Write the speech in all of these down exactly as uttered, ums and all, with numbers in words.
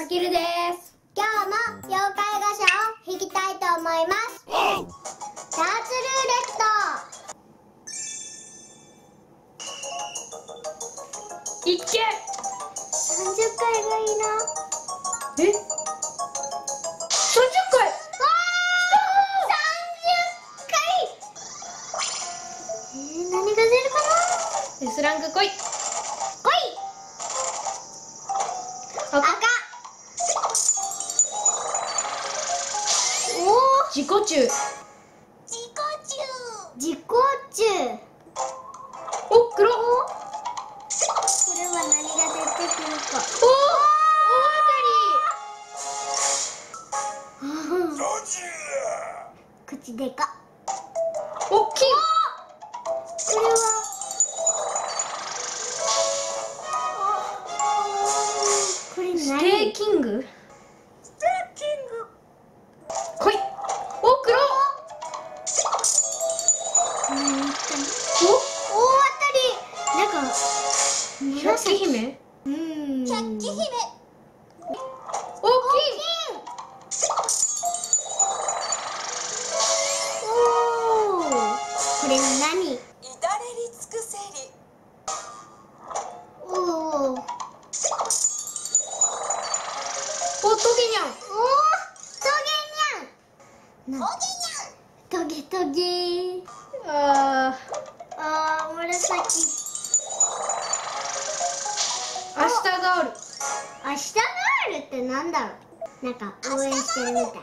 あきるです。 今日も妖怪ガシャを引きたいと思います。ダーツルーレット。 いっけ。 さんじゅっかいがいいな。 え、さんじゅっかい。 さんじゅっかい。えー、何が出るかな。 S ランク来い。 来い。 赤。 赤。おお、 自己中。 自己中。自己中。 お、黒。 これは何が出てくるか。 おお、大口でか。 当たり。お、金。 これは。これ何？ ステーキング。 ステーキング。 来い。お、黒。 何かな。 お、 大当たり。なんか。 百鬼姫。 うん。百鬼姫。 お、金。 おお。これ何？ 至れり尽くせり。 おお。 お、トゲニャン。 おお。トゲニャン。トゲトゲ。 あああ、紫。 ー、明日がある。 明日ガールってなんだろう。なんか応援してるみたい。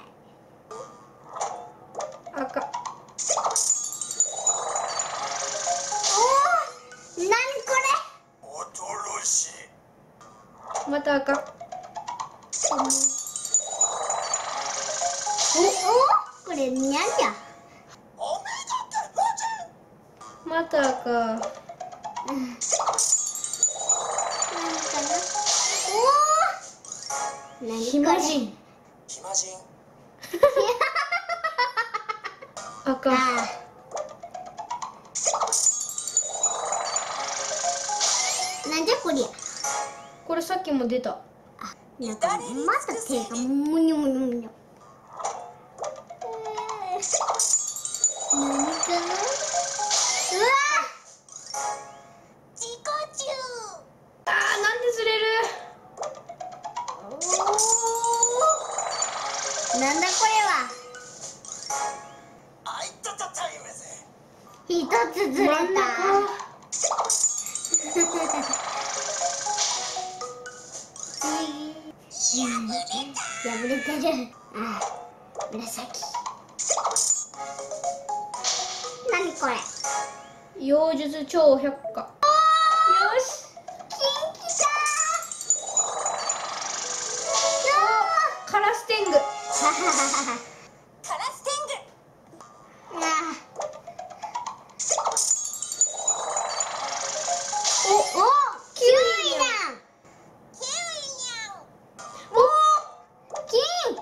赤。 おお。なにこ驚しい。 また赤。 れ。おお。これにゃんじゃ。 おめでとうございまた赤。 うん。何かな。おお。何これ。 暇人。 暇人。 赤。 ああ。なんじゃこりゃ。 これさっきも出た。 なんかまた手がむにゅむにゅむにゅ。何かな。うわ。自己中。 あー、なんでずれる。 おお。なんだこれは。 あいたたタイムぜ。 一つずれた。 真ん中。 破れてる。ああ、紫。何これ。 妖術超百科。よし。 金来たー。 カラステング。 はははは。 カラステング。 あお、 お、キウイニャン。キウイニャン。お、金。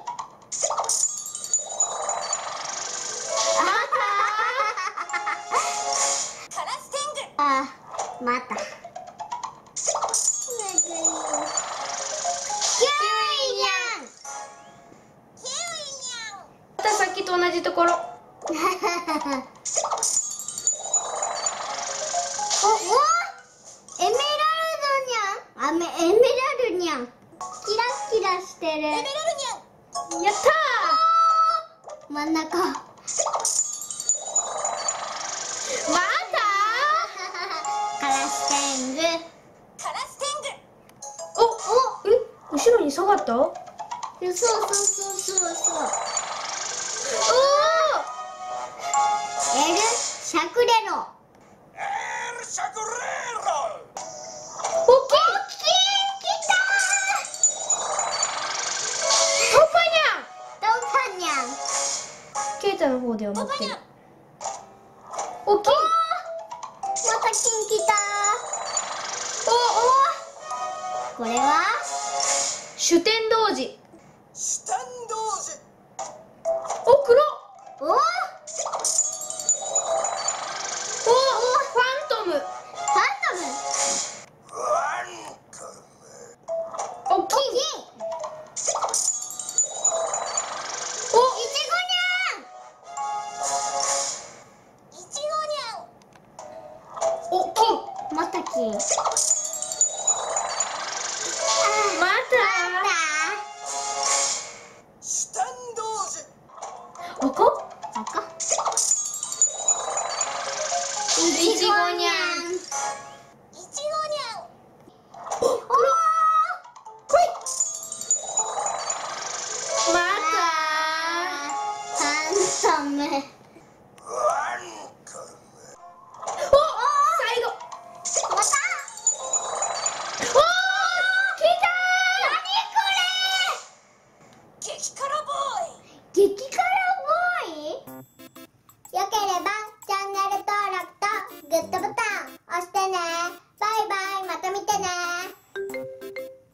カラステング。 あ、また。キウイニャン。キウイニャン。 またさっきと同じところ。 お、お、エメラルドニャン。あ、め、エメラルニャン。キラキラしてる。 エメラルニャン。 やった真ん中。 ー。まカラステング。 カラステング。 た。お、お、え、後ろに下がった。おお。 そうそうそうそうそう。エルシャクレロ。 エルシャクレロ。 お、金。 金来たトパニー。ドパニャン。 ャン。ケイタの方では持ってる。お、金。 また金来たー。おお。これは主天童子。 シュタンドージュ。 お、黒。 おお。